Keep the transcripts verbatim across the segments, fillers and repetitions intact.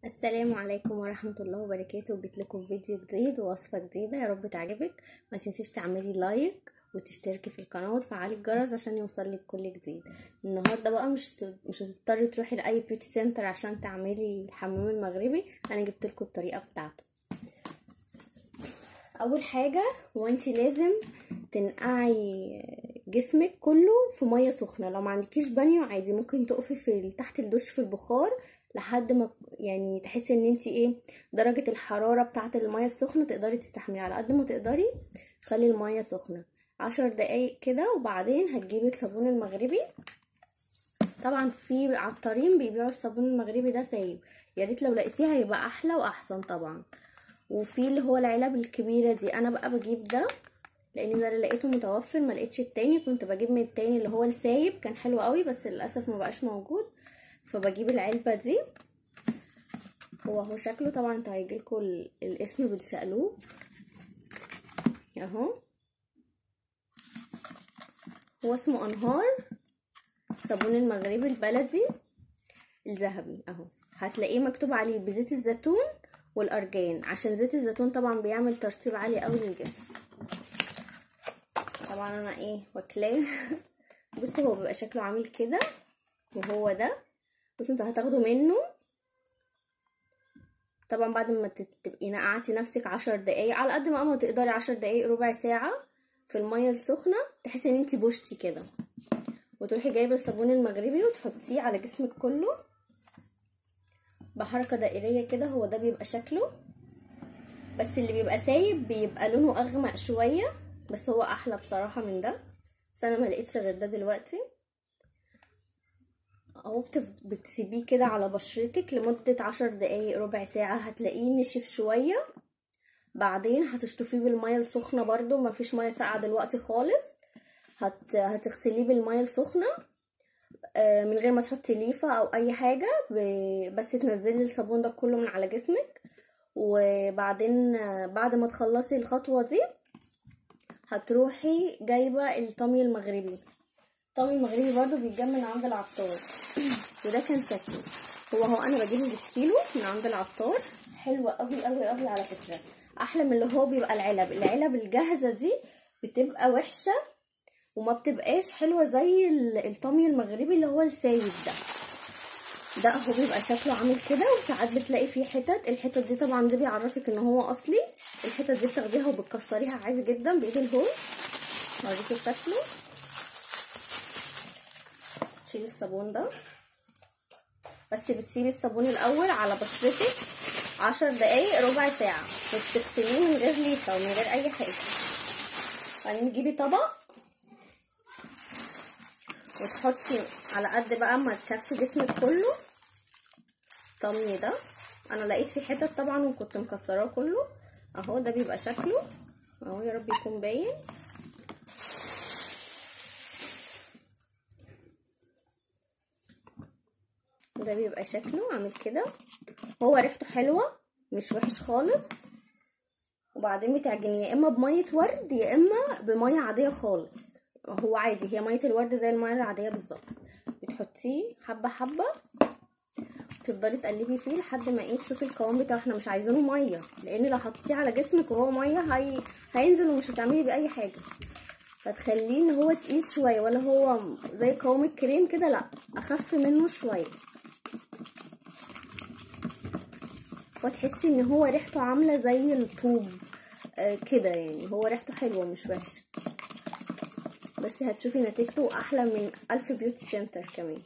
السلام عليكم ورحمة الله وبركاته. جيت لكم في فيديو جديد ووصفة جديدة، يا رب تعجبك. ما تنسيش تعملي لايك وتشتركي في القناة وتفعلي الجرس عشان يوصلك كل جديد. النهارده بقى مش مش هتضطري تروحي لاي بيوتي سنتر عشان تعملي الحمام المغربي، انا جبت لكم الطريقة بتاعته. اول حاجة وانتي لازم تنقعي جسمك كله في ميه سخنه. لو ما عندكيش بانيو عادي ممكن تقفي في تحت الدش في البخار لحد ما يعني تحسي ان انتي ايه درجه الحراره بتاعه الميه السخنه تقدري تستحملي. على قد ما تقدري خلي الميه سخنه عشر دقايق كده، وبعدين هتجيبي الصابون المغربي. طبعا في عطارين بيبيعوا الصابون المغربي ده سايب، يا ريت لو لقيتيه هيبقى احلى واحسن طبعا. وفي اللي هو العلب الكبيره دي، انا بقى بجيب ده لان ده اللي لقيته متوفر، ما لقيتش التاني. كنت بجيب من التاني اللي هو السايب، كان حلو قوي بس للاسف ما بقاش موجود، فبجيب العلبه دي. هو هو شكله طبعا انتوا هيجيلكوا الاسم بالشقلوب اهو. هو اسمه انهار صابون المغربي البلدي الذهبي اهو. هتلاقيه مكتوب عليه بزيت الزيتون والارجان، عشان زيت الزيتون طبعا بيعمل ترطيب عالي قوي للجسم. طبعا انا ايه واكلاه بصوا هو بيبقى شكله عامل كده، وهو ده. بصوا انتوا هتاخدوا منه طبعا بعد ما تبقي نقعتي نفسك عشر دقايق على قد ما ما تقدري، عشر دقايق ربع ساعه في الميه السخنه، تحسي ان انتي بوشتي كده، وتروحي جايبه الصابون المغربي وتحطيه على جسمك كله بحركه دائريه كده. هو ده بيبقى شكله، بس اللي بيبقى سايب بيبقى لونه اغمق شويه، بس هو احلى بصراحه من ده، بس انا ما لقيتش غير ده دلوقتي اهو. بتسيبيه كده على بشرتك لمدة عشر دقايق ربع ساعة، هتلاقيه نشف شوية. بعدين هتشطفيه بالمية السخنة برضو، مفيش مية ساقعة دلوقتي خالص. هت... هتغسليه بالمية السخنة من غير ما تحطي ليفة او اي حاجة، بس تنزلي الصابون ده كله من على جسمك. وبعدين بعد ما تخلصي الخطوة دي هتروحي جايبة الطمي المغربي. الطمي المغربي برضو بيتجاب من عند العطار وده كان شكله. هو هو انا بجيبه بالكيلو من عند العطار، حلوه قوي قوي قوي على فكره، احلى من اللي هو بيبقى العلب. العلب الجاهزه دي بتبقى وحشه وما بتبقاش حلوه زي الطمي المغربي اللي هو السايب ده. ده هو بيبقى شكله عامل كده، وساعات بتلاقي فيه حتت. الحتت دي طبعا دي بيعرفك ان هو اصلي. الحتت دي بتاخديها وبتكسريها عادي جدا بايد الهون. اوريكي شكله. تشيلي الصابون ده، بس بتسيبي الصابون الاول على بشرتك عشر دقايق ربع ساعه، وتغسليه من غير ليفه ومن غير اي حاجه. بعدين تجيبي طبق وتحطي على قد بقى ما تكفي جسمك كله الطمي ده. انا لقيت في حتت طبعا وكنت مكسراه كله اهو. ده بيبقى شكله اهو، يا رب يكون باين. ده بيبقى شكله عامل كده. هو ريحته حلوه مش وحش خالص. وبعدين بتعجنيه يا اما بميه ورد يا اما بميه عاديه خالص. هو عادي، هي ميه الورد زي الميه العاديه بالظبط. بتحطيه حبه حبه، تفضلي تقلبي فيه لحد ما ايه تشوفي القوام بتاعه. احنا مش عايزينه ميه، لان لو حطيتيه على جسمك وهو ميه هي... هينزل ومش هتعملي بيه اي حاجه. فتخليه ان هو تقيل شويه، ولا هو زي قوام الكريم كده، لا اخف منه شويه. وتحسي ان هو ريحته عامله زي الطوب آه كده، يعني هو ريحته حلوه مش وحشه، بس هتشوفي نتيجته احلى من الف بيوتي سنتر كمان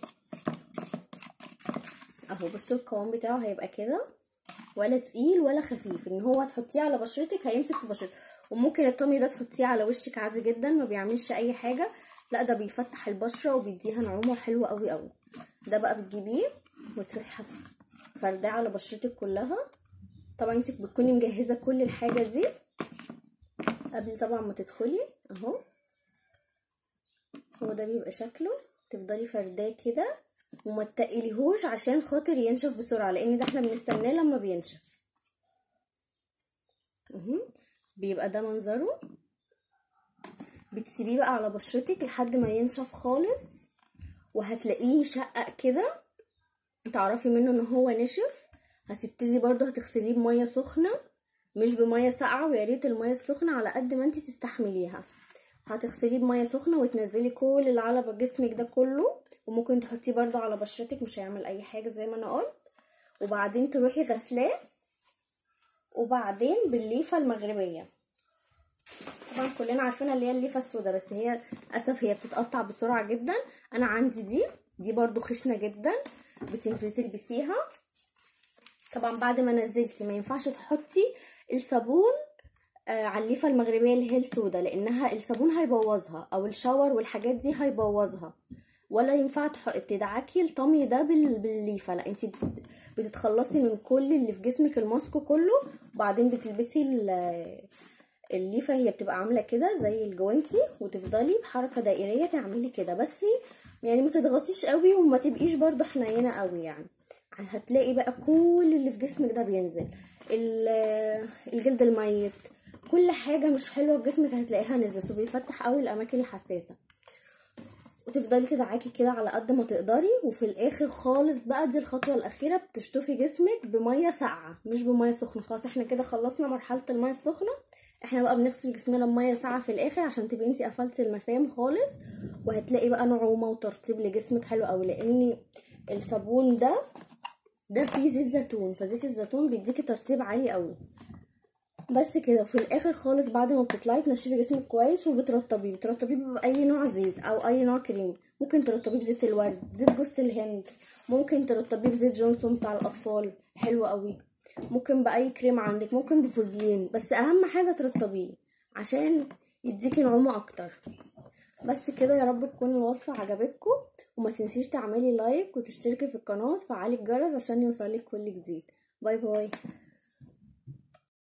اهو. بصوا القوام بتاعه هيبقى كده، ولا تقيل ولا خفيف. ان هو تحطيه على بشرتك هيمسك في بشرتك، وممكن الطمي ده تحطيه على وشك عادي جدا ما بيعملش اي حاجه. لا ده بيفتح البشره وبيديها نعومه حلوه قوي قوي. ده بقى بتجيبيه وتروحي فرداه على بشرتك كلها. طبعا انت بتكوني مجهزه كل الحاجه دي قبل طبعا ما تدخلي اهو. هو ده بيبقى شكله. تفضلي فرداه كده وما تقليهوش عشان خاطر ينشف بسرعه، لان ده احنا بنستناه لما بينشف اهو. بيبقى ده منظره. بتسيبيه بقى على بشرتك لحد ما ينشف خالص، وهتلاقيه شقق كده، تعرفي منه ان هو نشف. هتبتدي برضو هتغسليه بميه سخنه مش بميه ساقعه، ويا ريت الميه السخنه على قد ما انت تستحمليها. هتغسليه بميه سخنه وتنزلي كل اللي على جسمك ده كله، وممكن تحطيه برضو على بشرتك مش هيعمل اي حاجه زي ما انا قلت. وبعدين تروحي غسلاه، وبعدين بالليفه المغربيه. طبعا كلنا عارفينها اللي هي الليفه السوداء، بس هي للاسف هي بتتقطع بسرعه جدا. انا عندي دي دي برضو خشنه جدا، بتنزلي تلبسيها. طبعا بعد ما نزلتي ما ينفعش تحطي الصابون آه على الليفه المغربيه اللي هي السوداء، لانها الصابون هيبوظها، او الشاور والحاجات دي هيبوظها. ولا ينفع تدعكي الطمي ده بالليفه، لا انت بتتخلصي من كل اللي في جسمك، الماسك كله، وبعدين بتلبسي الليفه. هي بتبقى عامله كده زي الجوانتي، وتفضلي بحركه دائريه تعملي كده، بس يعني ما تضغطيش قوي وما تبقيش برضو حنينه قوي يعني. هتلاقي بقى كل اللي في جسمك ده بينزل، الجلد الميت، كل حاجه مش حلوه في جسمك هتلاقيها نزلت، وبيفتح قوي الاماكن الحساسه. وتفضلي تدعكي كده على قد ما تقدري. وفي الاخر خالص بقى، دي الخطوه الاخيره، بتشطفي جسمك بميه ساقعه مش بميه سخنه. خلاص احنا كده خلصنا مرحله الميه السخنه. احنا بقى بنغسل جسمنا بميه ساقعه في الاخر، عشان تبقي انتي قفلتي المسام خالص، وهتلاقي بقى نعومه وترطيب لجسمك حلو قوي. لان الصابون ده ده فيه زيت زيتون، فزيت الزيتون بيديكي ترطيب عالي قوي. بس كده. وفي الاخر خالص بعد ما بتطلعي تنشفي جسمك كويس وبترطبيه. بترطبيه باي نوع زيت او اي نوع كريم. ممكن ترطبيه بزيت الورد، زيت جوز الهند، ممكن ترطبيه بزيت جونسون بتاع الاطفال حلو قوي، ممكن باي كريم عندك، ممكن بفوزلين، بس اهم حاجه ترطبيه عشان يديكي نعومه اكتر. بس كده. يا رب تكون الوصفه عجبتكم، وما تنسيش تعملي لايك وتشتركي في القناه وتفعلي الجرس عشان يوصلك كل جديد. باي باي.